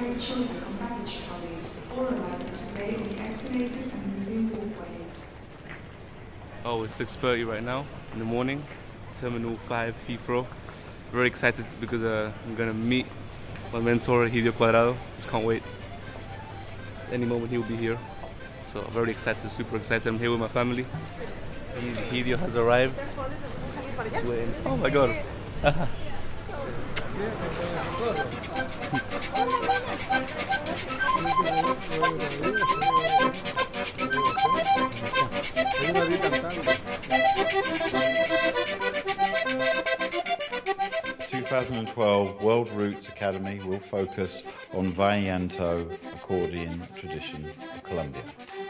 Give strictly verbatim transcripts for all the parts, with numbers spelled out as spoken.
great children on baggage trolleys, all allowed to play on the escalators and moving walkways. Oh, it's six thirty right now in the morning, Terminal five, Heathrow. Very excited because uh, I'm going to meet my mentor, Egidio Cuadrado. Just can't wait. Any moment he will be here. So I'm very excited, super excited. I'm here with my family. Egidio has arrived. Waiting. Oh my God. twenty twelve World Roots Academy will focus on Vallenato accordion tradition of Colombia.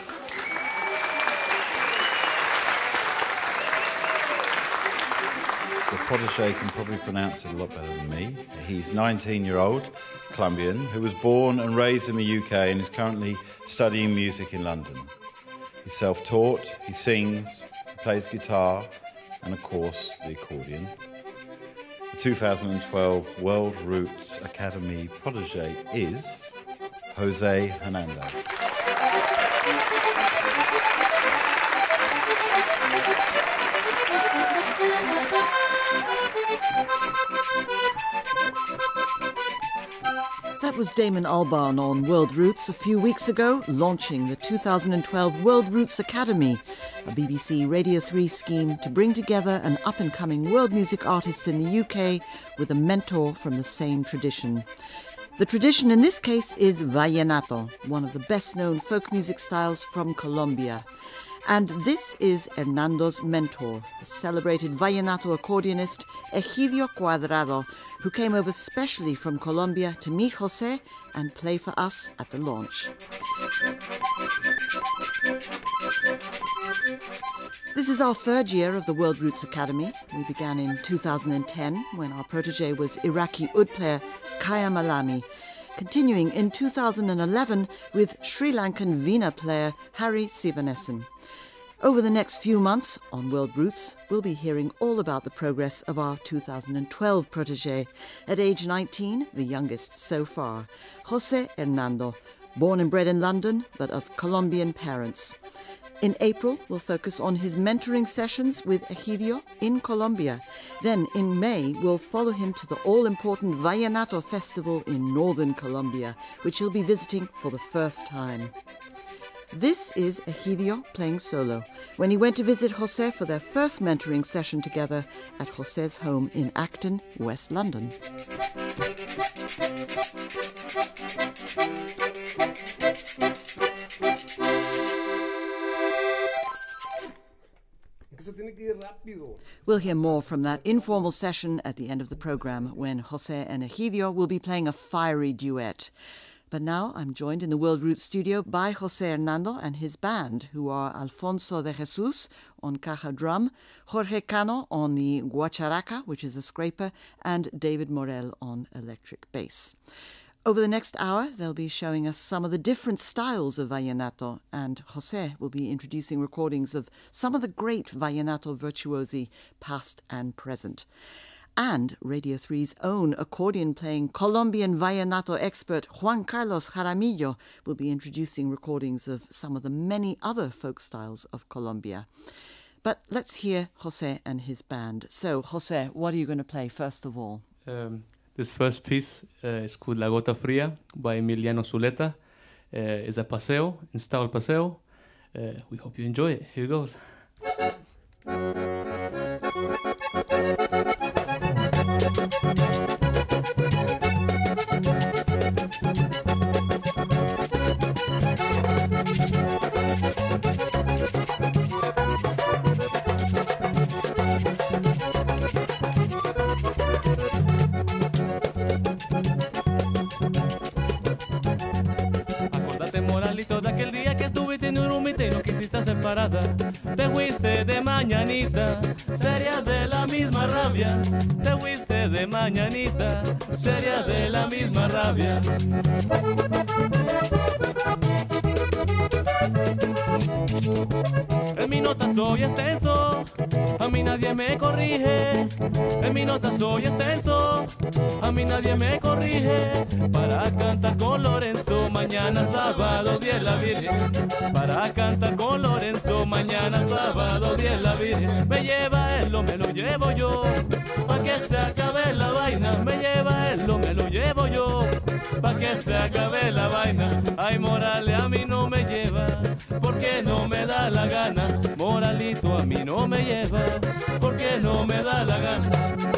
The protege can probably pronounce it a lot better than me. He's nineteen-year-old Colombian who was born and raised in the U K and is currently studying music in London. He's self-taught, he sings, he plays guitar, and of course the accordion. The twenty twelve World Roots Academy protege is Jose Hernando. That was Damon Albarn on World Roots a few weeks ago, launching the two thousand twelve World Roots Academy, a B B C Radio three scheme to bring together an up-and-coming world music artist in the U K with a mentor from the same tradition. The tradition in this case is Vallenato, one of the best-known folk music styles from Colombia. And this is Hernando's mentor, the celebrated Vallenato accordionist Egidio Cuadrado, who came over specially from Colombia to meet Jose and play for us at the launch. This is our third year of the World Roots Academy. We began in two thousand ten when our protege was Iraqi oud player Kaya Malami, continuing in two thousand eleven with Sri Lankan Veena player Harry Sivanesan. Over the next few months on World Roots, we'll be hearing all about the progress of our two thousand twelve protege, at age nineteen, the youngest so far, Jose Hernando, born and bred in London, but of Colombian parents. In April, we'll focus on his mentoring sessions with Egidio in Colombia. Then, in May, we'll follow him to the all-important Vallenato Festival in northern Colombia, which he'll be visiting for the first time. This is Egidio playing solo, when he went to visit Jose for their first mentoring session together at Jose's home in Acton, West London. We'll hear more from that informal session at the end of the programme when Jose and Egidio will be playing a fiery duet. But now I'm joined in the World Roots studio by Jose Hernando and his band, who are Alfonso de Jesus on caja drum, Jorge Cano on the guacharaca, which is a scraper, and David Morel on electric bass. Over the next hour, they'll be showing us some of the different styles of Vallenato, and Jose will be introducing recordings of some of the great Vallenato virtuosi, past and present. And Radio three's own accordion-playing Colombian Vallenato expert Juan Carlos Jaramillo will be introducing recordings of some of the many other folk styles of Colombia. But let's hear Jose and his band. So, Jose, what are you going to play first of all? Um, this first piece uh, is called La Gota Fría by Emiliano Zuleta. Uh, it's a paseo, in style paseo. Uh, we hope you enjoy it. Here it goes. Acordate, moralito, de aquel día que estuviste en un rumite y no quisiste hacer parada. Te fuiste de mañanita, sería de la misma rabia. Te fuiste de mañanita, sería de la misma rabia. En mi nota soy extenso, a mí nadie me corrige. que mi nota soy extenso, a mí nadie me corrige, para cantar con Lorenzo, mañana sábado diez la Virgen, para cantar con Lorenzo, mañana sábado diez la Virgen, me lleva él o me lo llevo yo, pa' que se acabe la vaina, me lleva él o me lo llevo yo, pa' que se acabe la vaina, ay Morales a mí no me lleva, porque no me da la gana, Moralito a mí no me lleva, porque no me da la gana.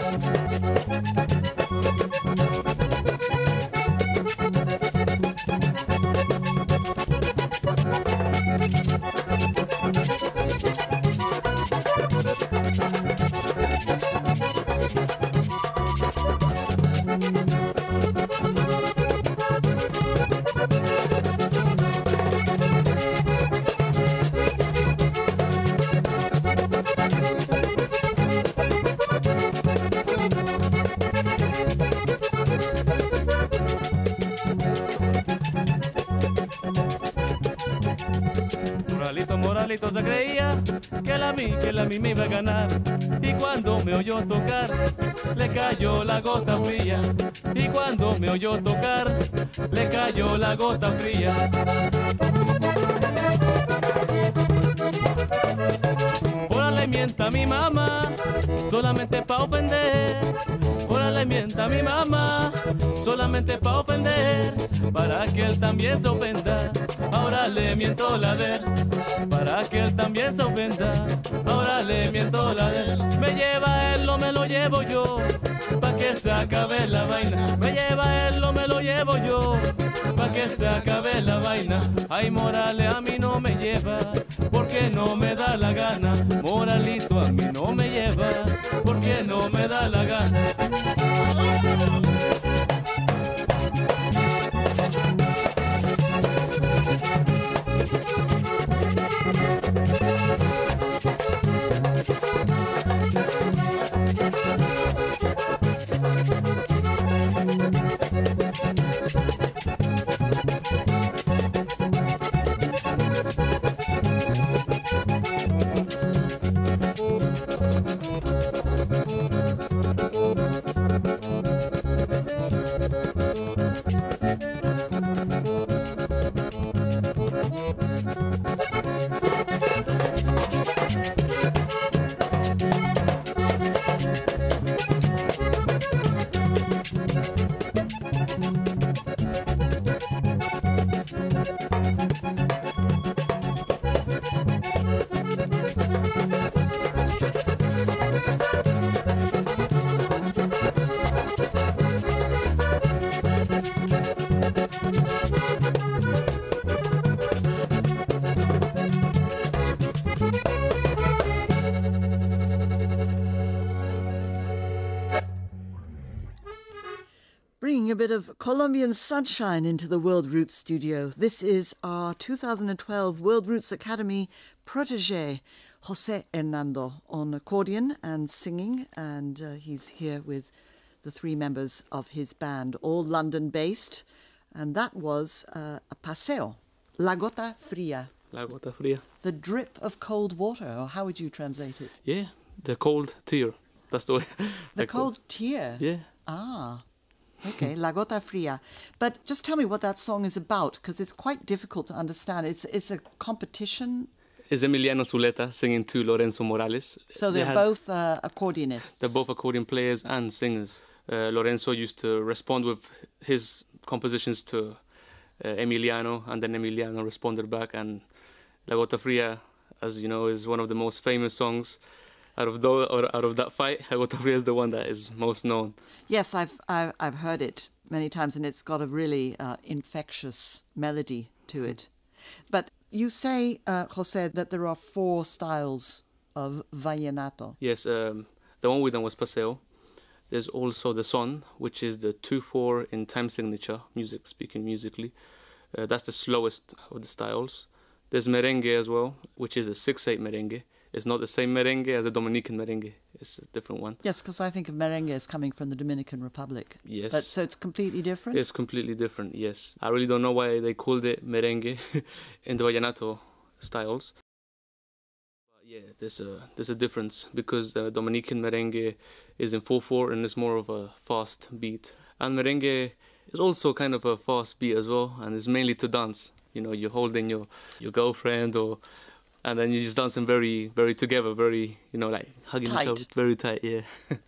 Moralito, Moralito se creía que la mí, que la mí me iba a ganar, y cuando me oyó tocar le cayó la gota fría, y cuando me oyó tocar le cayó la gota fría. Ahora le mienta a mi mamá, solamente pa' ofender. Ahora le mienta a mi mamá, solamente pa' ofender, para que él también se ofenda. Ahora le miento la de él, para que él también se ofenda. Ahora le miento la de él. Me lleva él o me lo llevo yo, pa' que se acabe la vaina. Me lleva él o me lo llevo yo, pa' que se acabe la vaina. Ay, Morales a mí no me lleva, porque no me da la gana. Moralito a mí no me lleva, porque no me da la gana. Bringing a bit of Colombian sunshine into the World Roots studio. This is our two thousand twelve World Roots Academy protégé, Jose Hernando, on accordion and singing, and uh, he's here with the three members of his band, all London-based, and that was uh, a paseo, La Gota Fría. La Gota Fría. The drip of cold water, or how would you translate it? Yeah, the cold tear. That's the way. The cold tear? Yeah. Ah. Okay, La Gota Fría. But just tell me what that song is about, because it's quite difficult to understand. It's it's a competition. Is Emiliano Zuleta singing to Lorenzo Morales. So they're they had, both uh, accordionists. They're both accordion players and singers. Uh, Lorenzo used to respond with his compositions to uh, Emiliano, and then Emiliano responded back. And La Gota Fría, as you know, is one of the most famous songs. Out of those, or out of that fight, La Gota Fría is the one that is most known. Yes, I've I've, I've heard it many times, and it's got a really uh, infectious melody to it. But you say, uh, Jose, that there are four styles of Vallenato. Yes, um, the one we done was Paseo. There's also the son, which is the two four in time signature, music speaking musically. Uh, that's the slowest of the styles. There's merengue as well, which is a six eight merengue. It's not the same merengue as the Dominican merengue. It's a different one. Yes, because I think of merengue as coming from the Dominican Republic. Yes. But, so it's completely different? It's completely different, yes. I really don't know why they called it merengue in the Vallenato styles. But Yeah, there's a there's a difference because the Dominican merengue is in four four and it's more of a fast beat. And merengue is also kind of a fast beat as well, and it's mainly to dance. You know, you're holding your, your girlfriend, or and then you're just dancing very, very together, very, you know, like hugging Tight. each other, very tight, yeah.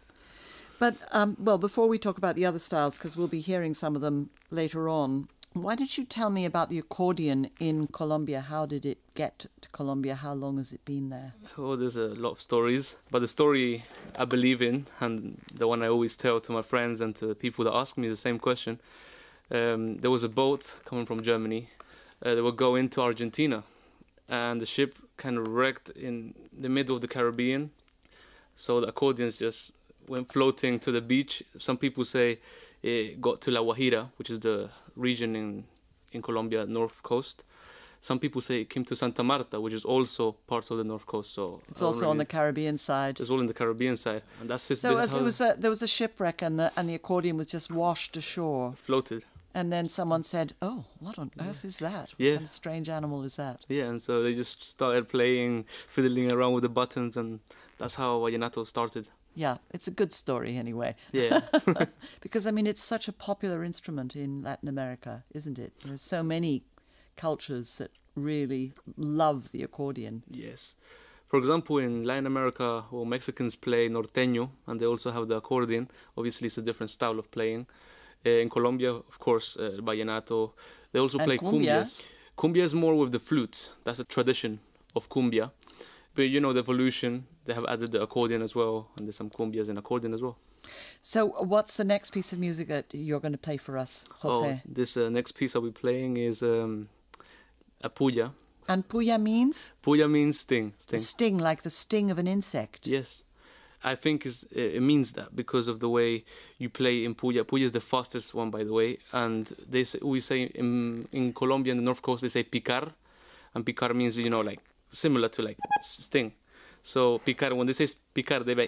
But, um, well, before we talk about the other styles, because we'll be hearing some of them later on, why don't you tell me about the accordion in Colombia? How did it get to Colombia? How long has it been there? Oh, there's a lot of stories, but the story I believe in, and the one I always tell to my friends and to people that ask me the same question, um, there was a boat coming from Germany. Uh, they were going to Argentina, and the ship kind of wrecked in the middle of the Caribbean. So the accordions just went floating to the beach. Some people say it got to La Guajira, which is the region in, in Colombia, north coast. Some people say it came to Santa Marta, which is also part of the north coast. So it's also really, on the Caribbean side. It's all in the Caribbean side, and that's just. So as it was a, there was a shipwreck, and the and the accordion was just washed ashore. Floated. And then someone said, "Oh, what on earth yeah. is that? Yeah. What a strange animal is that?" Yeah, and so they just started playing, fiddling around with the buttons, and that's how Vallenato started. Yeah, it's a good story anyway. Yeah. Because, I mean, it's such a popular instrument in Latin America, isn't it? There's so many cultures that really love the accordion. Yes. For example, in Latin America, well, Mexicans play norteño, and they also have the accordion. Obviously, it's a different style of playing. Uh, in Colombia, of course, uh, Vallenato. They also and play cumbia. cumbias. Cumbia is more with the flutes. That's a tradition of cumbia. But, you know, the evolution, they have added the accordion as well, and there's some cumbias and accordion as well. So what's the next piece of music that you're going to play for us, Jose? Oh, this uh, next piece I'll be playing is um, a puya. And puya means? Puya means sting. Sting. The sting, like the sting of an insect. Yes. I think it's, it means that because of the way you play in puya. Puya is the fastest one, by the way. And they say, we say in, in Colombia, in the north coast, they say picar. And picar means, you know, like, similar to like sting. So picar, when they say picar, they like,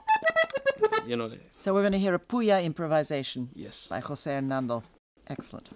you know. Like, so we're going to hear a puya improvisation. Yes. By Jose and Nando. Excellent.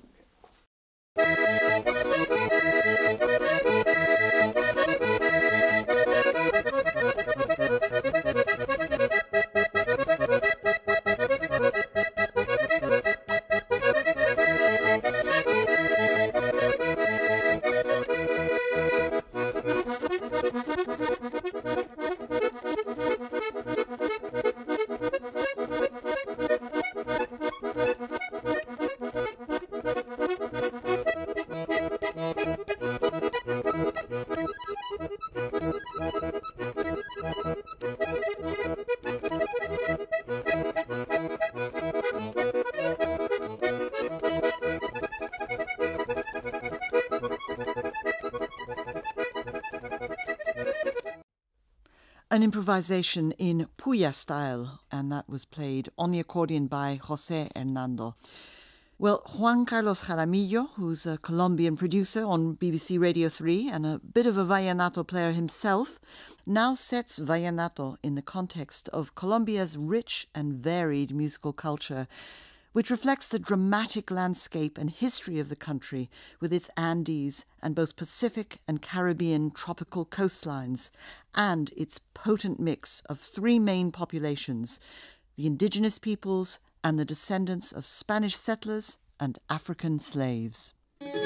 An improvisation in puya style, and that was played on the accordion by Jose Hernando. Well, Juan Carlos Jaramillo, who's a Colombian producer on B B C Radio three and a bit of a vallenato player himself, now sets vallenato in the context of Colombia's rich and varied musical culture, which reflects the dramatic landscape and history of the country with its Andes and both Pacific and Caribbean tropical coastlines, and its potent mix of three main populations, the indigenous peoples and the descendants of Spanish settlers and African slaves.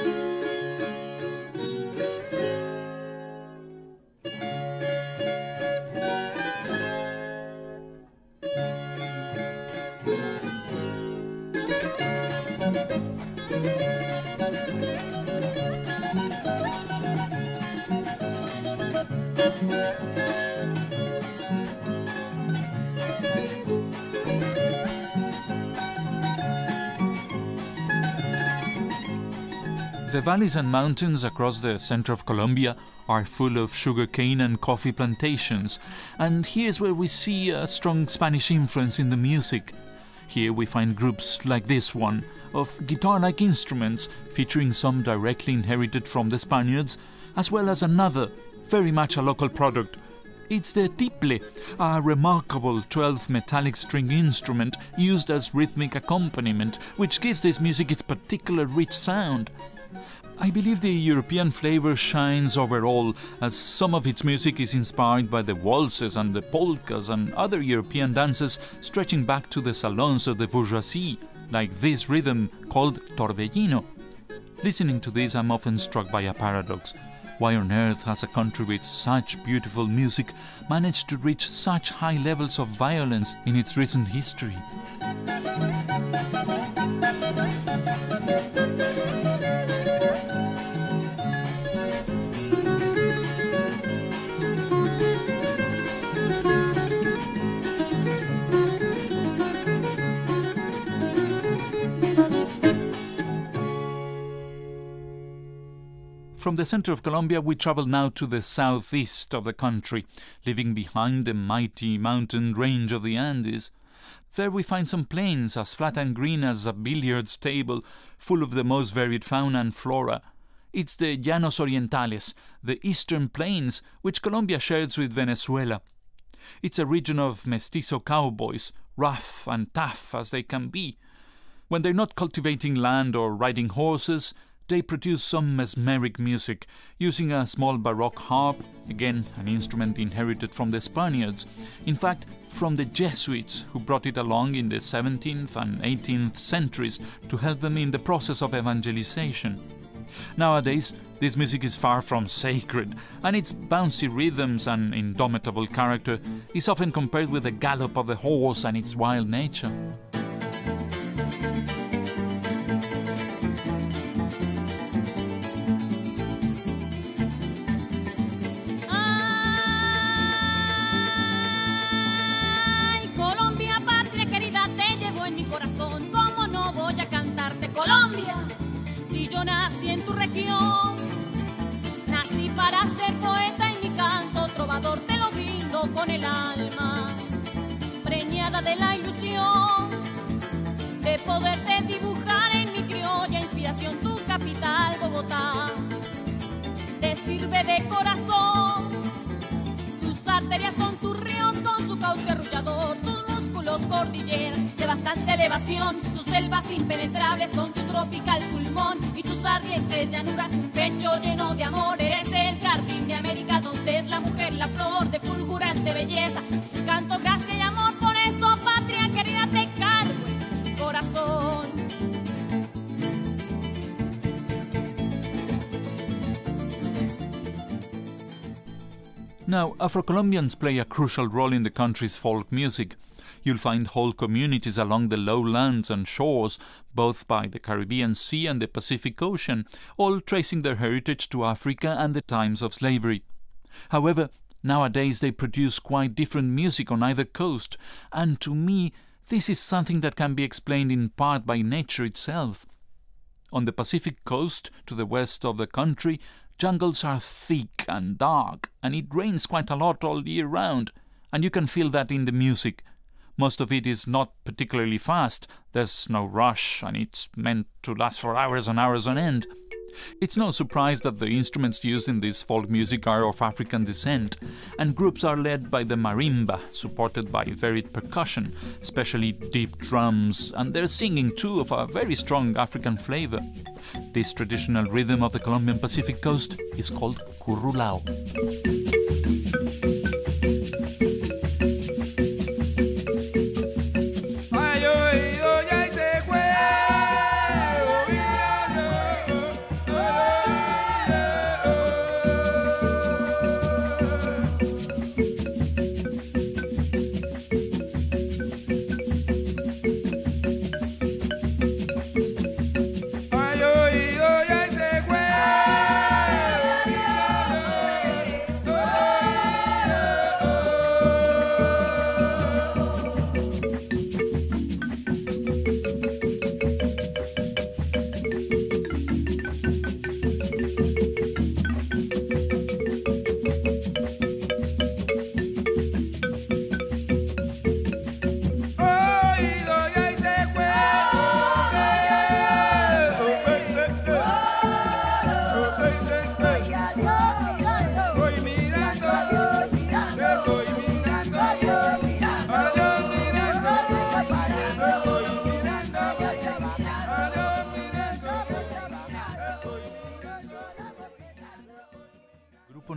The valleys and mountains across the center of Colombia are full of sugarcane and coffee plantations, and here's where we see a strong Spanish influence in the music. Here we find groups like this one, of guitar-like instruments featuring some directly inherited from the Spaniards, as well as another, very much a local product. It's the tiple, a remarkable twelve metallic string instrument used as rhythmic accompaniment, which gives this music its particular rich sound. I believe the European flavor shines overall, as some of its music is inspired by the waltzes and the polkas and other European dances stretching back to the salons of the bourgeoisie, like this rhythm called torbellino. Listening to this, I'm often struck by a paradox. Why on earth has a country with such beautiful music managed to reach such high levels of violence in its recent history? From the center of Colombia, we travel now to the southeast of the country, leaving behind the mighty mountain range of the Andes. There we find some plains as flat and green as a billiards table, full of the most varied fauna and flora. It's the Llanos Orientales, the eastern plains, which Colombia shares with Venezuela. It's a region of mestizo cowboys, rough and tough as they can be. When they're not cultivating land or riding horses, they produce some mesmeric music, using a small baroque harp, again an instrument inherited from the Spaniards, in fact from the Jesuits who brought it along in the seventeenth and eighteenth centuries to help them in the process of evangelization. Nowadays, this music is far from sacred, and its bouncy rhythms and indomitable character is often compared with the gallop of the horse and its wild nature. Colombia, si yo nací en tu región, nací para ser poeta y mi canto trovador te lo brindo con el alma, preñada de la ilusión de poderte dibujar en mi criolla inspiración tu capital Bogotá, te sirve de corazón, tus arterias son tus ríos con su cauce arrullador, tus músculos cordilleras de bastante elevación, tus selvas impenetrables son tu tropical pulmón y tus ardientes llanuras un pecho lleno de amor. Eres el jardín de América donde es la mujer la flor de fulgurante belleza. Canto gracia y amor, por eso patria querida te cargo en mi corazón. Now, Afro-Colombians play a crucial role in the country's folk music. You'll find whole communities along the lowlands and shores, both by the Caribbean Sea and the Pacific Ocean, all tracing their heritage to Africa and the times of slavery. However, nowadays they produce quite different music on either coast, and to me, this is something that can be explained in part by nature itself. On the Pacific coast, to the west of the country, jungles are thick and dark, and it rains quite a lot all year round, and you can feel that in the music. Most of it is not particularly fast, there's no rush, and it's meant to last for hours and hours on end. It's no surprise that the instruments used in this folk music are of African descent, and groups are led by the marimba, supported by varied percussion, especially deep drums, and they're singing too of a very strong African flavor. This traditional rhythm of the Colombian Pacific coast is called currulao. Oh,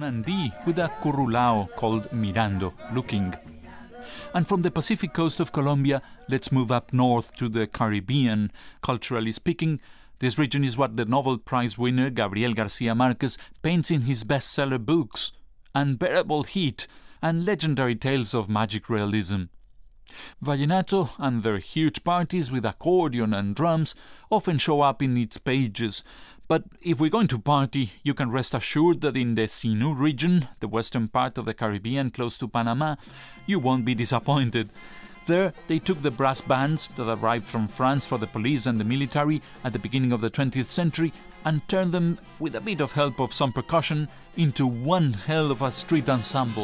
Nandi with a currulao called Mirando, looking. And from the Pacific coast of Colombia, let's move up north to the Caribbean. Culturally speaking, this region is what the Nobel Prize winner Gabriel Garcia Marquez paints in his bestseller books, Unbearable Heat and legendary tales of magic realism. Vallenato and their huge parties with accordion and drums often show up in its pages, but if we're going to party, you can rest assured that in the Sinu region, the western part of the Caribbean close to Panama, you won't be disappointed. There, they took the brass bands that arrived from France for the police and the military at the beginning of the twentieth century and turned them, with a bit of help of some percussion, into one hell of a street ensemble.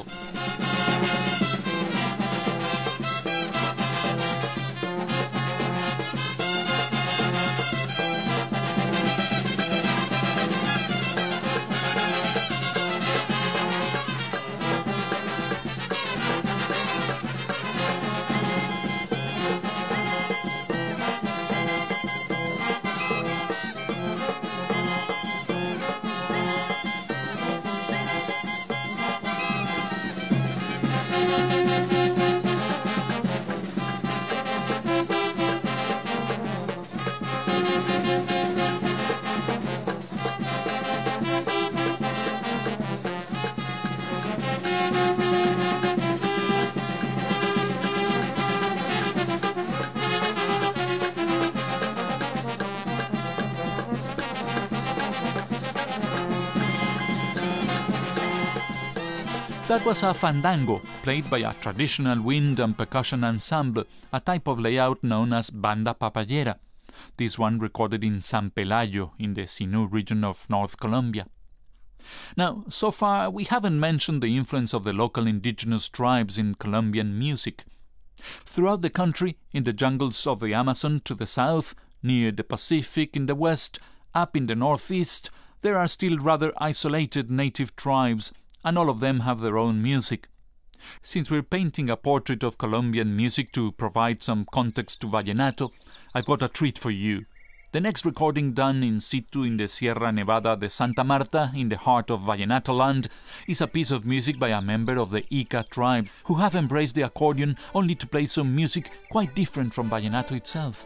That was a fandango, played by a traditional wind and percussion ensemble, a type of layout known as banda papayera. This one recorded in San Pelayo, in the Sinu region of North Colombia. Now, so far we haven't mentioned the influence of the local indigenous tribes in Colombian music. Throughout the country, in the jungles of the Amazon to the south, near the Pacific in the west, up in the northeast, there are still rather isolated native tribes, and all of them have their own music. Since we're painting a portrait of Colombian music to provide some context to Vallenato, I've got a treat for you. The next recording done in situ in the Sierra Nevada de Santa Marta, in the heart of Vallenato land, is a piece of music by a member of the Ica tribe, who have embraced the accordion only to play some music quite different from Vallenato itself.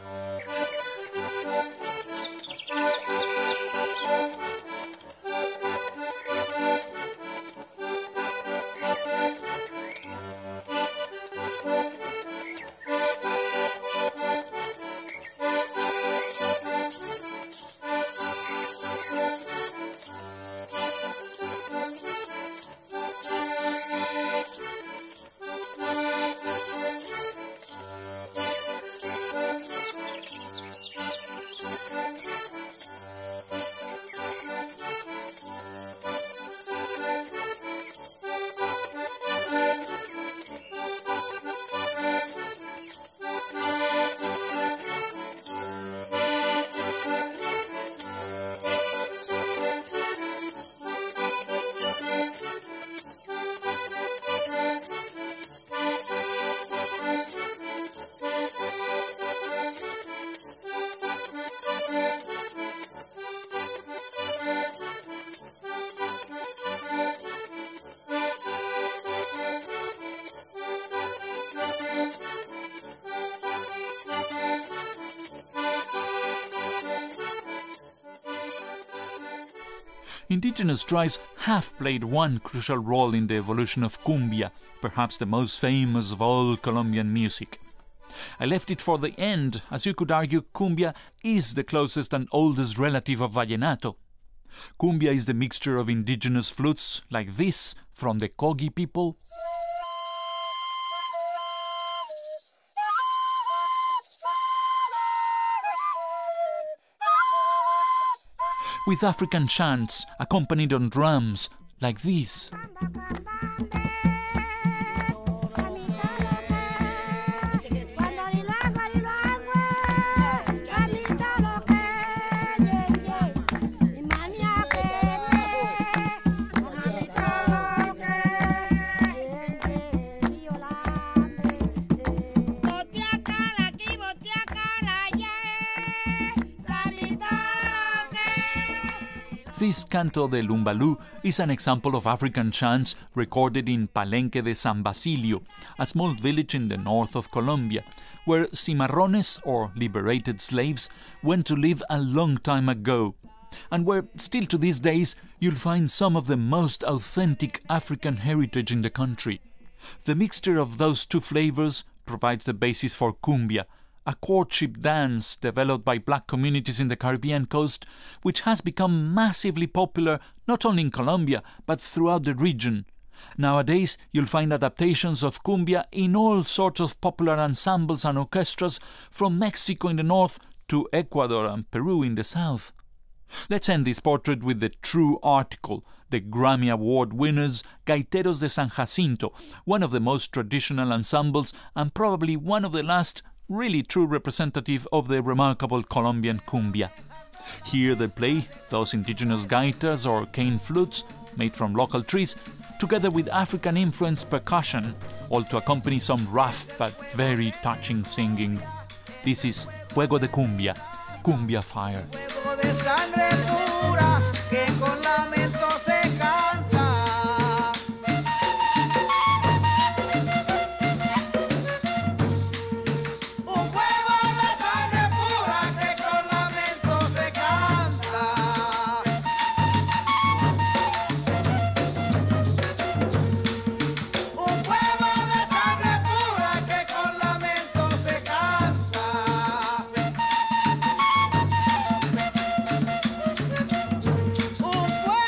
Indigenous tribes have played one crucial role in the evolution of cumbia, perhaps the most famous of all Colombian music. I left it for the end, as you could argue cumbia is the closest and oldest relative of vallenato. Cumbia is the mixture of indigenous flutes like this from the Kogi people, with African chants accompanied on drums like these. This canto de Lumbalú is an example of African chants recorded in Palenque de San Basilio, a small village in the north of Colombia, where cimarrones, or liberated slaves, went to live a long time ago, and where, still to these days, you'll find some of the most authentic African heritage in the country. The mixture of those two flavors provides the basis for cumbia, a courtship dance developed by black communities in the Caribbean coast, which has become massively popular not only in Colombia, but throughout the region. Nowadays, you'll find adaptations of cumbia in all sorts of popular ensembles and orchestras, from Mexico in the north to Ecuador and Peru in the south. Let's end this portrait with the true article, the Grammy Award winners Gaiteros de San Jacinto, one of the most traditional ensembles and probably one of the last really true representative of the remarkable Colombian cumbia. Here they play those indigenous gaitas or cane flutes made from local trees, together with African-influenced percussion, all to accompany some rough but very touching singing. This is Fuego de Cumbia, Cumbia Fire. Fuego de sangre pura que con lamento se canta. Un fuego de sangre pura que con lamento se canta. Un fuego de sangre pura que con lamento se canta. Un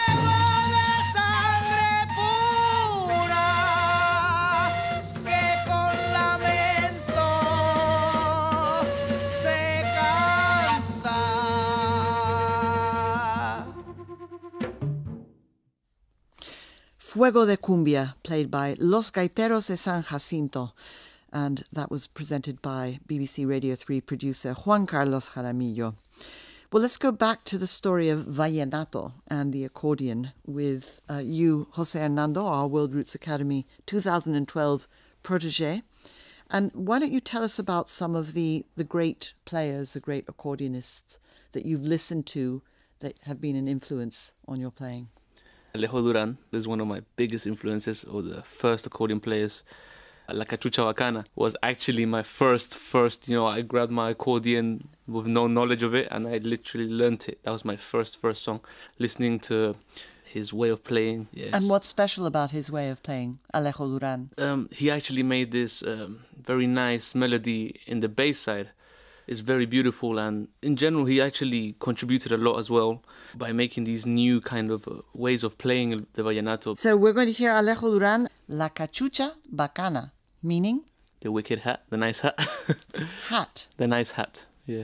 Fuego de Cumbia, played by Los Gaiteros de San Jacinto, and that was presented by B B C Radio three producer Juan Carlos Jaramillo. Well, let's go back to the story of Vallenato and the accordion with uh, you, Jose Hernando, our World Roots Academy two thousand twelve protege. And why don't you tell us about some of the, the great players, the great accordionists that you've listened to that have been an influence on your playing? Alejo Duran is one of my biggest influences, or the first accordion players. La Cachucha Bacana was actually my first, first, you know, I grabbed my accordion with no knowledge of it and I literally learnt it. That was my first, first song, listening to his way of playing. Yes. And what's special about his way of playing, Alejo Duran? Um, he actually made this um, very nice melody in the bass side. It's very beautiful, and in general he actually contributed a lot as well by making these new kind of uh, ways of playing the vallenato. So we're going to hear Alejo Duran, La Cachucha Bacana, meaning? The wicked hat, the nice hat. Hat. The nice hat, yeah.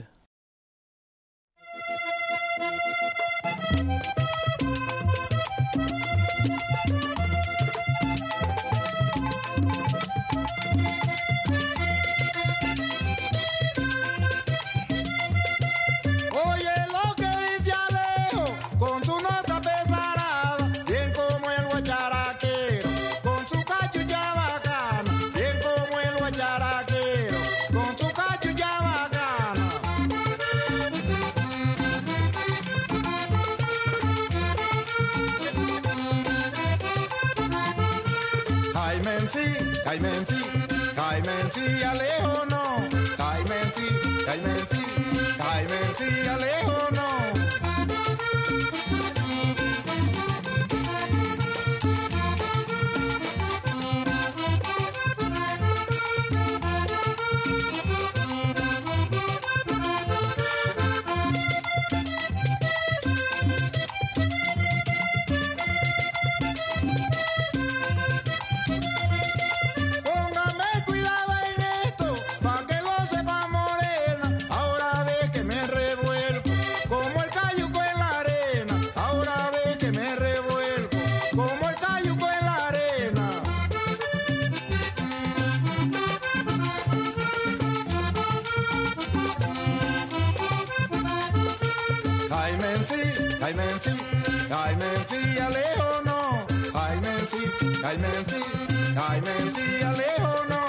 Caimenci, Caimenci, Alejo no. Caimenci, Caimenci, Caimenci, Alejo no. Caimenci, Caimenci, Alejo no. Caimenci, Caimenci, Caimenci, Alejo no.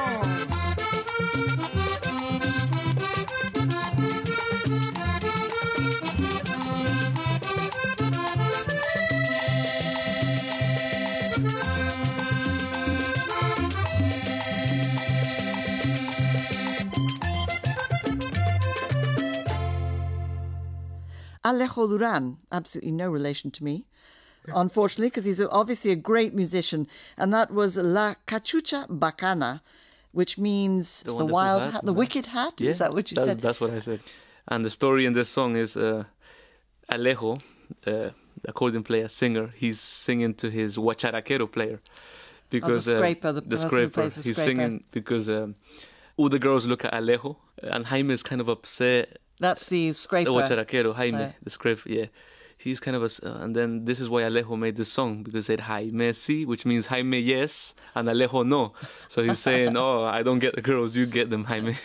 Alejo Duran, absolutely no relation to me, unfortunately, because he's obviously a great musician. And that was La Cachucha Bacana, which means The the, wonderful wild hat, hat, the yeah. wicked hat. Yeah, Is that what you that's, said? That's what I said. And the story in this song is uh, Alejo, uh, the accordion player, singer, he's singing to his guacharaquero player. Because, oh, the scraper, uh, the, the person scraper. who plays the He's scraper. singing because um, all the girls look at Alejo, and Jaime is kind of upset. That's the scraper. The guacharaquero, Jaime, Right. the scraper, yeah. He's kind of a, uh, and then this is why Alejo made this song, because it said Jaime sí, which means Jaime yes, and Alejo no. So he's saying, oh, I don't get the girls, you get them, Jaime.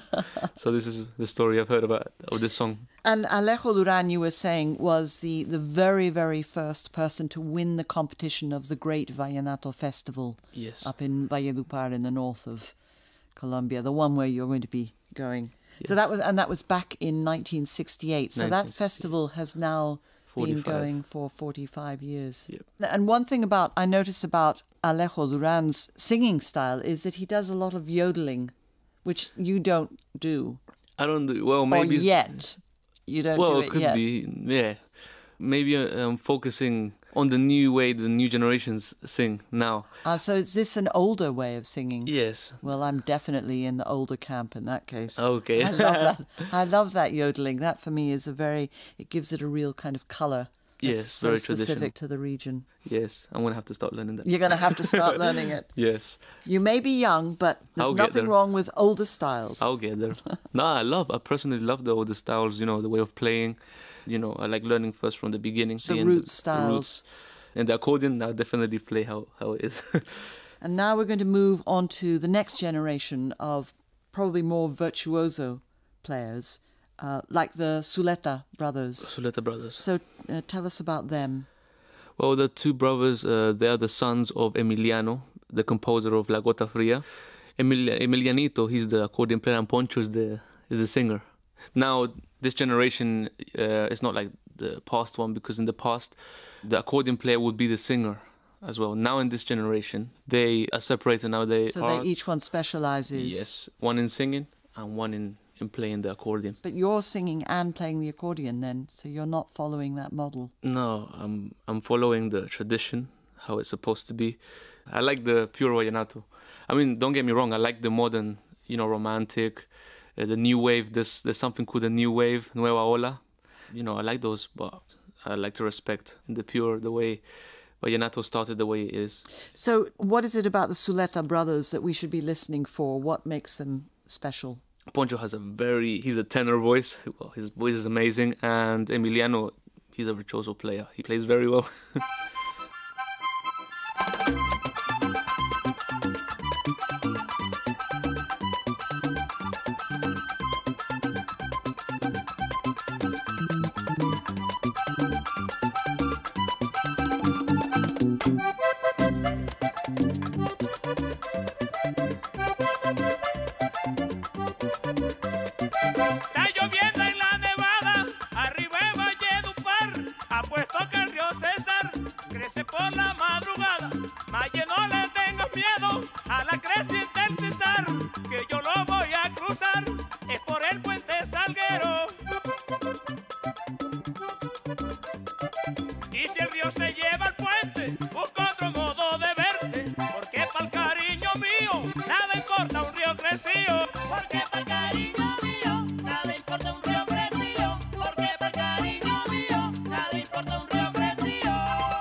So this is the story I've heard about of this song. And Alejo Duran, you were saying, was the, the very, very first person to win the competition of the great Vallenato Festival Yes. up in Valledupar in the north of Colombia, the one where you're going to be going. Yes. So that was, and that was back in nineteen sixty-eight. So that nineteen sixty-eight. festival has now been forty-five. going for forty-five years. Yep. And one thing about I notice about Alejo Duran's singing style is that he does a lot of yodeling, which you don't do. I don't do, well, Or maybe. yet. You don't Well, do it it could yet. be, yeah. Maybe uh, I'm focusing on the new way the new generations sing now. Uh, so is this an older way of singing? Yes. Well, I'm definitely in the older camp in that case. Okay. I love that. I love that yodeling. That for me is a very, it gives it a real kind of colour. Yes, It's so very specific traditional. to the region. Yes, I'm going to have to start learning that. You're going to have to start learning it. Yes. You may be young, but there's I'll get nothing there. wrong with older styles. I'll get there. No, I love, I personally love the older styles, you know, the way of playing. You know, I like learning first from the beginning. The seeing root styles. roots. And the accordion, I'll definitely play how, how it is. And now we're going to move on to the next generation of probably more virtuoso players, uh, like the Zuleta brothers. Zuleta brothers. So uh, tell us about them. Well, the two brothers, uh, they are the sons of Emiliano, the composer of La Gota Fria. Emil- Emilianito, he's the accordion player, and Poncho is the, is the singer. Now, this generation uh, is not like the past one, because in the past, the accordion player would be the singer as well. Now in this generation, they are separated. Now they So are... they, each one specializes. Yes, one in singing and one in, in playing the accordion. But you're singing and playing the accordion then, so you're not following that model. No, I'm I'm following the tradition, how it's supposed to be. I like the pure vallenato. I mean, don't get me wrong, I like the modern, you know, romantic, uh, the new wave. There's, there's something called the new wave, Nueva Ola. You know, I like those, but I like to respect the pure, the way vallenato started the way it is. So what is it about the Zuleta brothers that we should be listening for? What makes them special? Poncho has a very, he's a tenor voice. Well, his voice is amazing. And Emiliano, he's a virtuoso player. He plays very well. Está lloviendo en la nevada, arriba en Valledupar. Apuesto que el río César crece por la madrugada. Maye, no le tengas miedo a la creciente del César, que yo lo voy a cruzar, es por el puente Salguero. Y si el río se lleva al puente, busco otro modo de verte, porque pa'l cariño mío, nada importa un río crecido. Porque pa'l cariño mío, nada importa un río crecido. Porque pa'l cariño mío, nada importa un río crecido.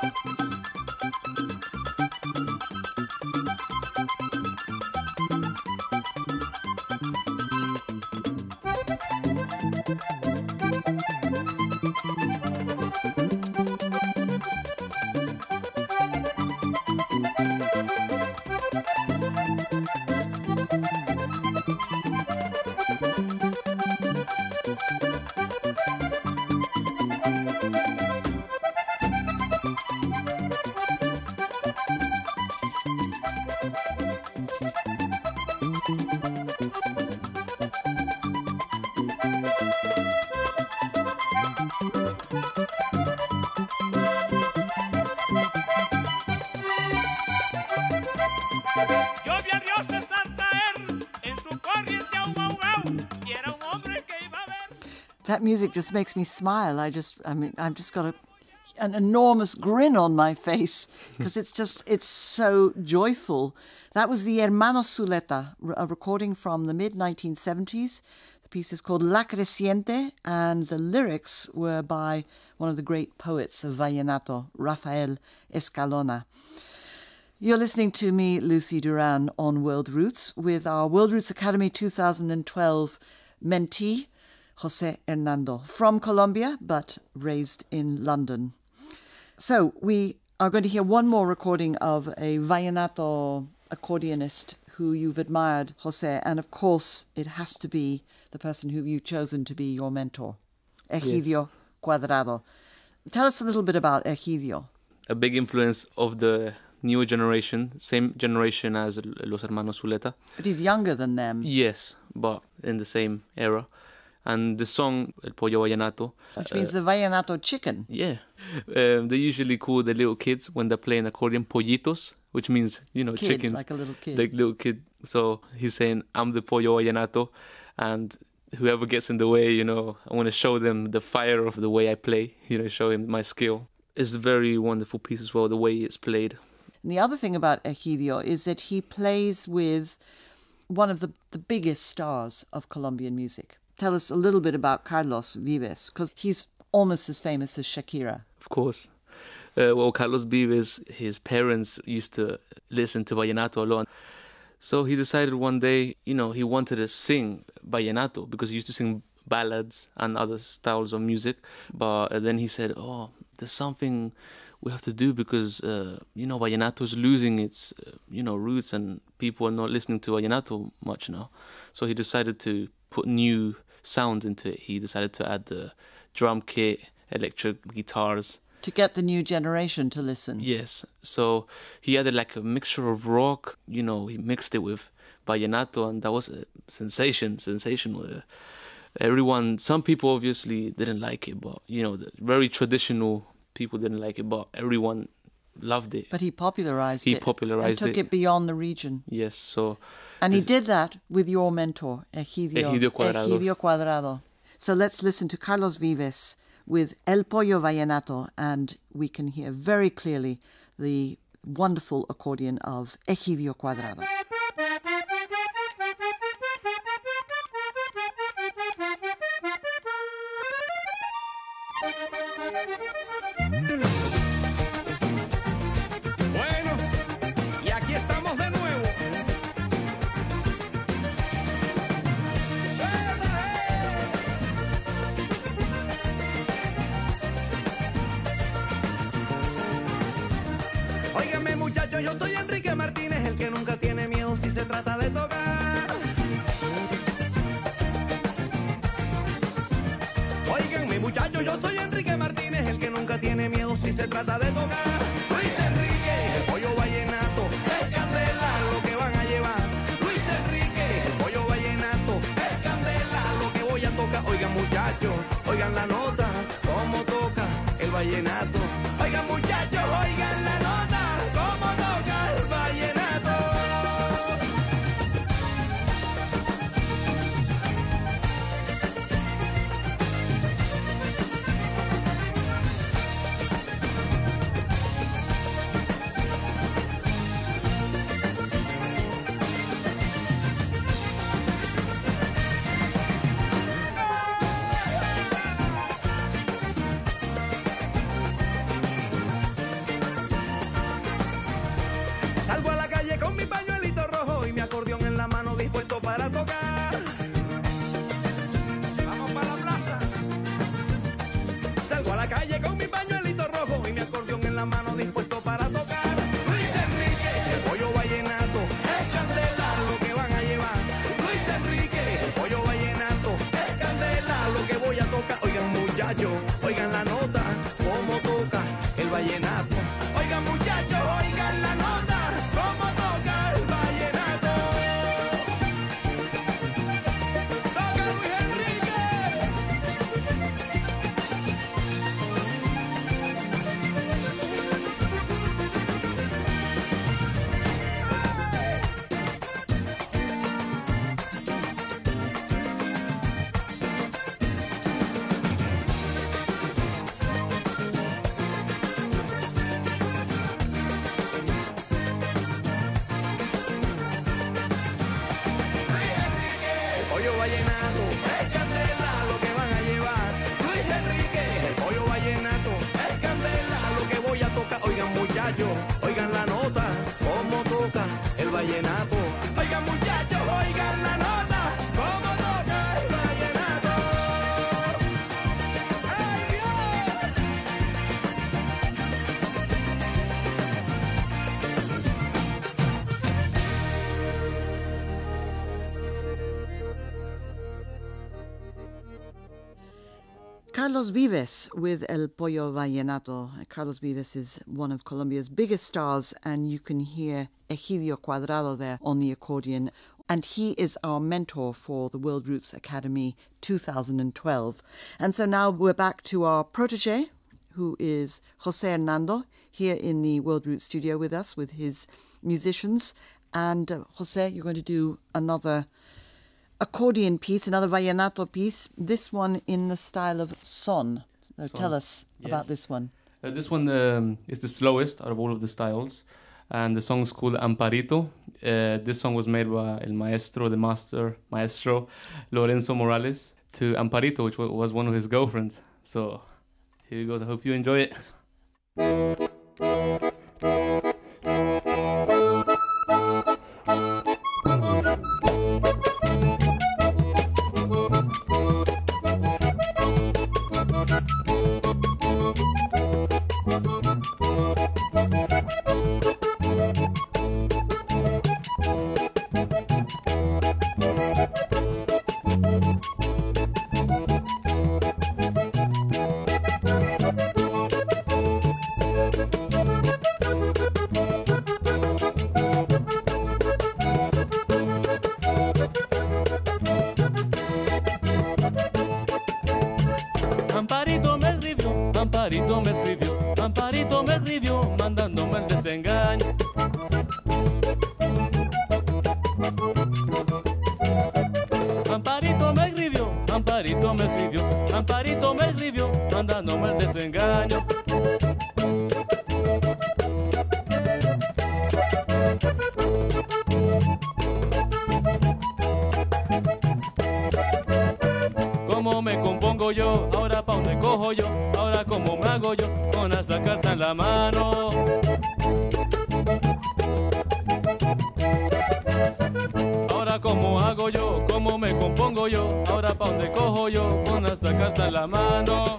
Yo vi al río César caer en su corriente ahogao, y era un hombre que iba a ver. That music just makes me smile. I just, I mean, I've just got a, an enormous grin on my face because it's just, it's so joyful. That was the Hermanos Zuleta, a recording from the mid nineteen seventies. The piece is called La Creciente, and the lyrics were by one of the great poets of Vallenato, Rafael Escalona. You're listening to me, Lucy Duran, on World Roots with our World Roots Academy two thousand twelve mentee, Jose Hernando, from Colombia, but raised in London. So we are going to hear one more recording of a Vallenato accordionist who you've admired, Jose, and of course it has to be the person who you've chosen to be your mentor, Egidio yes. Cuadrado. Tell us a little bit about Egidio. A big influence of the newer generation, same generation as Los Hermanos Zuleta. But he's younger than them. Yes, but in the same era. And the song, El Pollo Vallenato. Which means uh, the Vallenato chicken. Yeah. Um, they usually call the little kids, when they're playing accordion, pollitos, which means, you know, kid, chickens. Like a little kid. Like little kid. So he's saying, I'm the Pollo Vallenato, and whoever gets in the way, you know, I want to show them the fire of the way I play, you know, show him my skill. It's a very wonderful piece as well, the way it's played. And the other thing about Egidio is that he plays with one of the, the biggest stars of Colombian music. Tell us a little bit about Carlos Vives, because he's almost as famous as Shakira. Of course. Uh, well, Carlos Vives, his parents used to listen to Vallenato a lot. So he decided one day, you know, he wanted to sing Vallenato because he used to sing ballads and other styles of music. But then he said, oh, there's something we have to do because, uh, you know, Vallenato is losing its, uh, you know, roots and people are not listening to Vallenato much now. So he decided to put new sounds into it. He decided to add the drum kit, electric guitars. To get the new generation to listen. Yes. So he added like a mixture of rock, you know, he mixed it with Vallenato, and that was a sensation, sensational. Everyone, some people obviously didn't like it, but, you know, the very traditional people didn't like it, but everyone loved it. But he popularized he it. He popularized and took it. it beyond the region. Yes, so... And he did that with your mentor, Egidio, Egidio Cuadrado. Egidio Cuadrado. So let's listen to Carlos Vives with El Pollo Vallenato, and we can hear very clearly the wonderful accordion of Egidio Cuadrado. Bueno, y aquí estamos de nuevo. Óigame muchachos, yo soy Enrique Martínez, el que nunca tiene miedo si se trata de tocar. Óiganme muchachos, yo soy Enrique Martínez, el que nunca tiene miedo si se trata de tocar. Luis Enrique, el pollo vallenato, es candela lo que van a llevar. Luis Enrique, el pollo vallenato, es candela lo que voy a tocar. Oigan muchachos, oigan la nota, cómo toca el vallenato. Oigan muchachos, oigan la nota, cómo toca el vallenato. Salgo a la calle con mi pañuelito rojo y mi acordeón en la mano dispuesto para tocar. Vamos para la plaza. Salgo a la calle con mi pañuelito rojo y mi acordeón en la mano dispuesto para tocar. Luis Enrique, el pollo vallenato, es candela lo que van a llevar. Luis Enrique, el pollo vallenato, es candela lo que voy a tocar. Oigan muchachos, oigan la nota, cómo toca el vallenato. Oigan muchachos, oigan la nota. ¿Cómo toca el vallenato? ¡Toca Luis Enrique! pollo vallenato, es candela lo que van a llevar. Luis Enrique, el pollo vallenato, es candela lo que voy a tocar. Oigan muchachos, oigan la nota, cómo toca el vallenato. Oigan muchachos, oigan la nota, cómo toca el vallenato. ¡Ay, Dios! Carlos Vives with El Pollo Vallenato. Carlos Vives is one of Colombia's biggest stars, and you can hear Egidio Cuadrado there on the accordion. And he is our mentor for the World Roots Academy two thousand twelve. And so now we're back to our protege, who is Jose Hernando, here in the World Roots studio with us, with his musicians. And uh, Jose, you're going to do another accordion piece, another vallenato piece, this one in the style of son. So Son. tell us Yes. about this one. Uh, this one um, is the slowest out of all of the styles, and the song is called Amparito. Uh, this song was made by el maestro, the master, maestro Lorenzo Morales to Amparito, which wa- was one of his girlfriends. So here he goes. I hope you enjoy it. Amparito me escribió, Amparito me escribió, Amparito me escribió, mandándome el desengaño. Amparito me escribió, Amparito me escribió, Amparito me escribió, mandándome el desengaño. ¿Cómo me compongo yo? Ahora pa' dónde cojo yo, ahora cómo me hago yo, con esa carta en la mano. Ahora cómo hago yo, cómo me compongo yo, ahora pa' dónde cojo yo, con esa carta en la mano.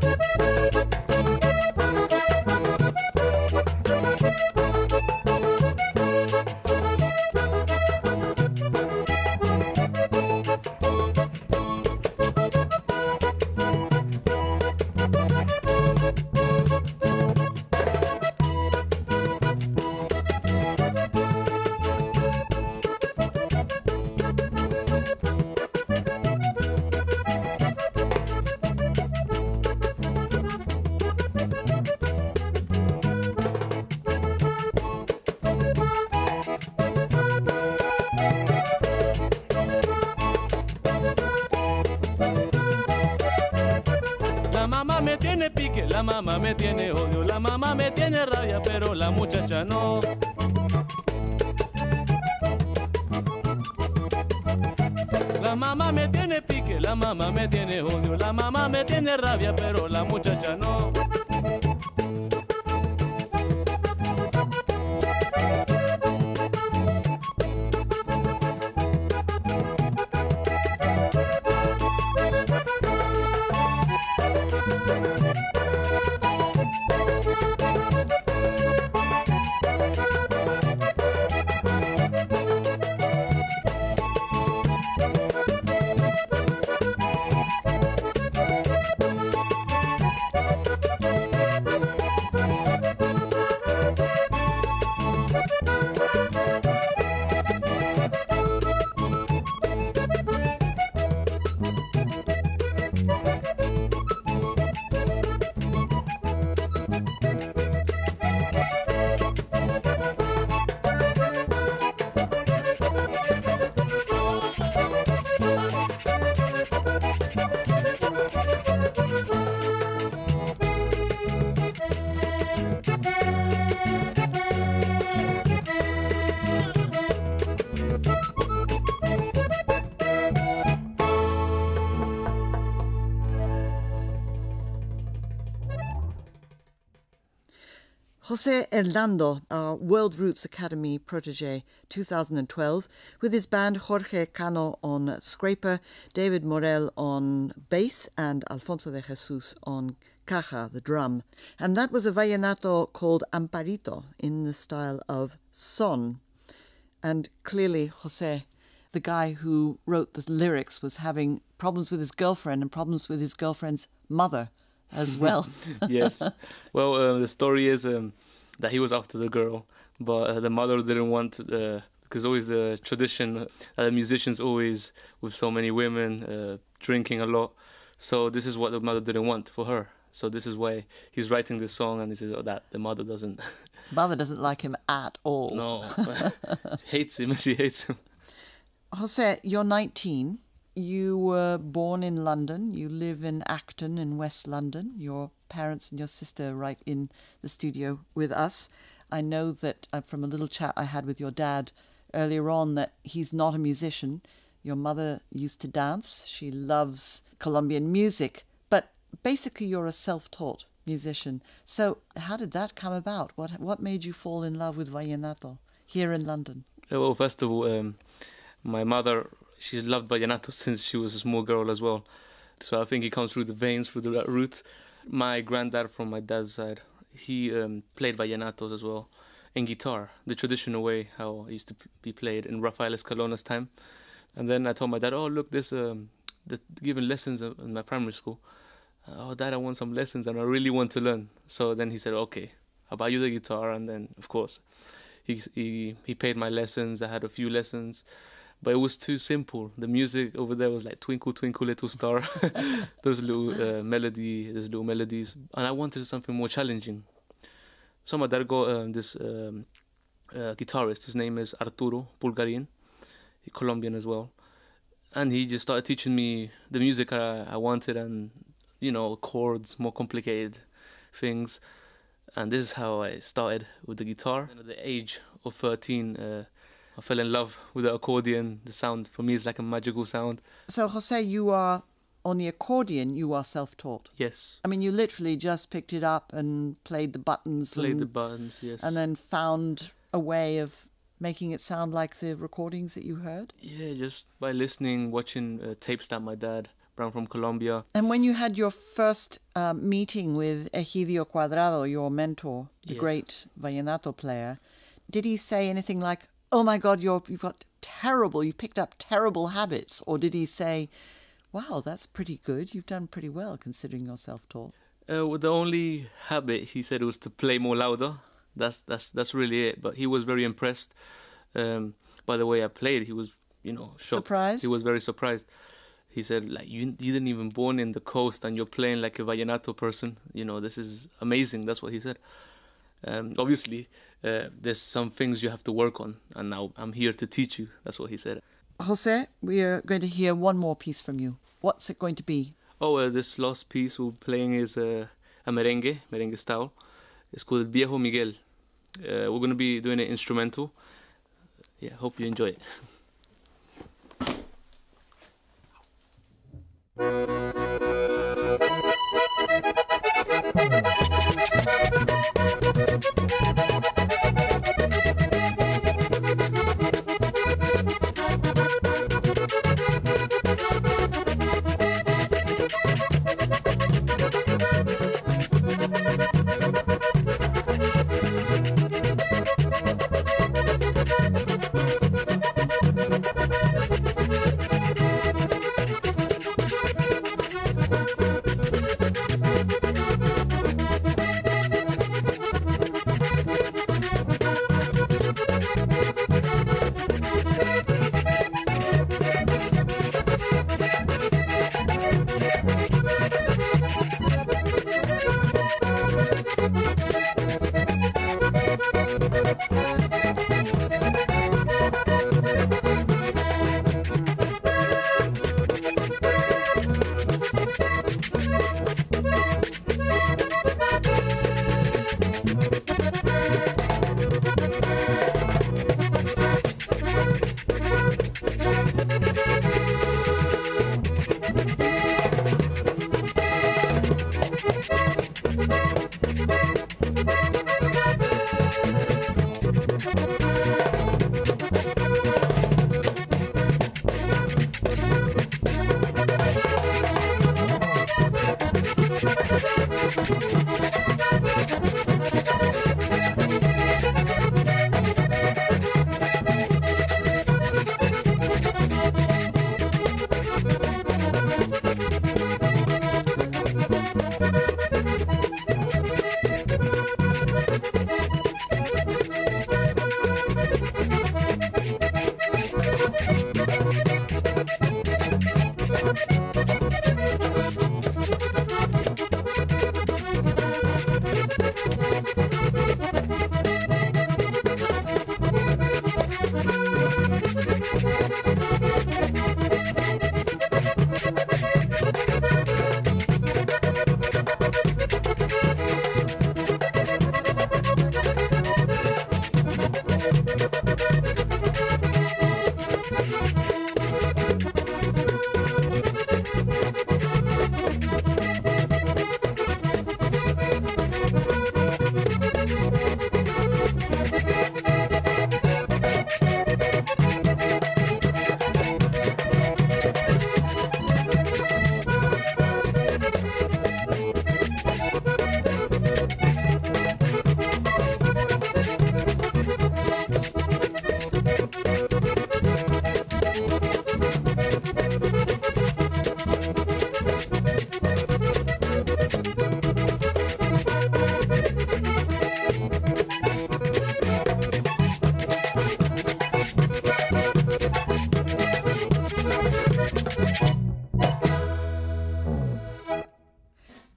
La mamá me tiene pique, la mamá me tiene odio, la mamá me tiene rabia, pero la muchacha no. La mamá me tiene pique, la mamá me tiene odio, la mamá me tiene rabia, pero la muchacha no. Jose Hernando, our World Roots Academy protege, two thousand twelve, with his band Jorge Cano on scraper, David Morel on bass, and Alfonso de Jesus on caja, the drum. And that was a vallenato called Amparito, in the style of son. And clearly, Jose, the guy who wrote the lyrics, was having problems with his girlfriend and problems with his girlfriend's mother as well. Yes. Well, uh, the story is um, that he was after the girl, but uh, the mother didn't want to, uh, because always the tradition, uh, the musicians always with so many women, uh, drinking a lot. So this is what the mother didn't want for her. So this is why he's writing this song, and he says, oh, that the mother doesn't. Mother doesn't like him at all. No. Hates him. She hates him. Jose, you're nineteen. You were born in London. You live in Acton in West London. Your parents and your sister are right in the studio with us. I know that uh, from a little chat I had with your dad earlier on that he's not a musician. Your mother used to dance. She loves Colombian music. But basically you're a self-taught musician. So how did that come about? What, what made you fall in love with vallenato here in London? Well, first of all, um, my mother... she's loved vallenato since she was a small girl as well. So I think it comes through the veins, through the roots. My granddad from my dad's side, he um, played vallenatos as well, and guitar, the traditional way how it used to be played in Rafael Escalona's time. And then I told my dad, oh, look, this um, the, giving lessons in my primary school. Oh, Dad, I want some lessons and I really want to learn. So then he said, okay, I'll buy you the guitar. And then, of course, he, he, he paid my lessons. I had a few lessons. But it was too simple. The music over there was like Twinkle, Twinkle, Little Star. Those little uh, melody, those little melodies. And I wanted something more challenging. So my dad got um, this um, uh, guitarist. His name is Arturo Pulgarin. He's Colombian as well. And he just started teaching me the music I, I wanted and, you know, chords, more complicated things. And this is how I started with the guitar. And at the age of thirteen, uh, I fell in love with the accordion. The sound, for me, is like a magical sound. So, Jose, you are, on the accordion, you are self-taught? Yes. I mean, you literally just picked it up and played the buttons. Played and, the buttons, yes. And then found a way of making it sound like the recordings that you heard? Yeah, just by listening, watching uh, tapes that my dad brought from Colombia. And when you had your first um, meeting with Egidio Cuadrado, your mentor, the yeah. great vallenato player, did he say anything like, oh my God, you're, you've got terrible, you've picked up terrible habits? Or did he say, wow, that's pretty good, you've done pretty well considering you're self-taught? Uh, well, the only habit, he said, was to play more louder. That's that's that's really it. But he was very impressed um, by the way I played. He was, you know, shocked. Surprised? He was very surprised. He said, like, you you didn't even born in the coast and you're playing like a vallenato person. You know, this is amazing. That's what he said. Um, obviously, uh, there's some things you have to work on, and now I'm here to teach you. That's what he said. Jose, we are going to hear one more piece from you. What's it going to be? Oh, uh, this last piece we're playing is uh, a merengue, merengue style. It's called Viejo Miguel. Uh, we're going to be doing it instrumental. Yeah, hope you enjoy it.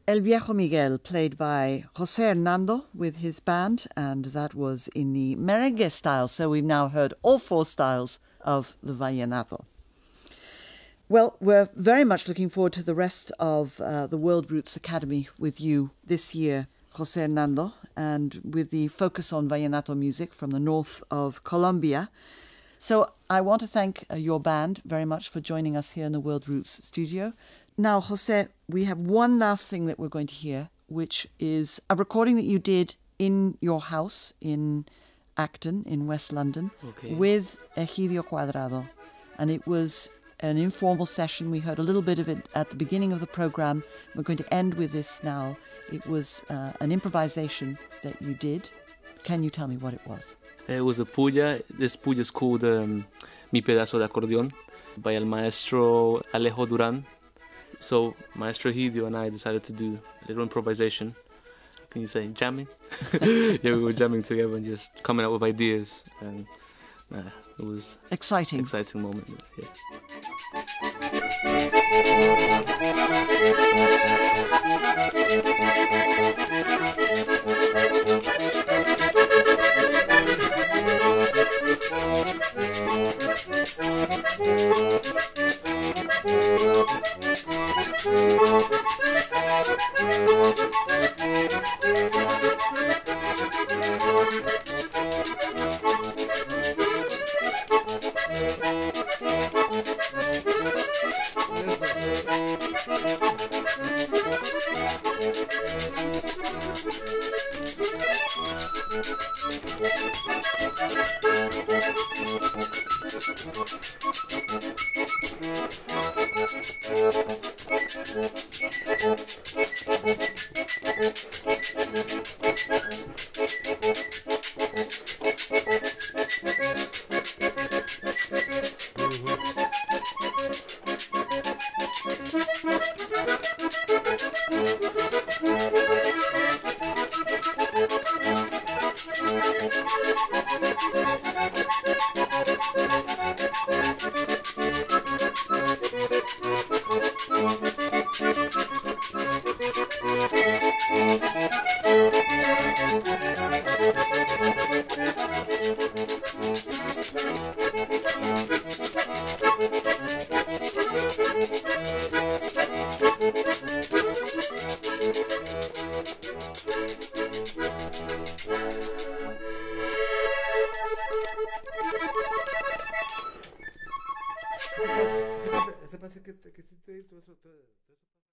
El Viejo Miguel, played by José Hernando with his band, and that was in the merengue style. So we've now heard all four styles of the Vallenato. Well, we're very much looking forward to the rest of uh, the World Roots Academy with you this year, José Hernando, and with the focus on Vallenato music from the north of Colombia. So I want to thank uh, your band very much for joining us here in the World Roots studio. Now, José, we have one last thing that we're going to hear, which is a recording that you did in your house in Acton, in West London, Okay. with Egidio Cuadrado. And it was an informal session. We heard a little bit of it at the beginning of the program. We're going to end with this now. It was uh, an improvisation that you did. Can you tell me what it was? It was a puya. This puya is called um, Mi Pedazo de Acordeón by el maestro Alejo Duran. So Maestro Egidio and I decided to do a little improvisation. Can you say jamming? Yeah, we were jamming together and just coming up with ideas. And uh, it was exciting. Exciting moment. Yeah. Ese pase que, que sí te- todo eso- todo-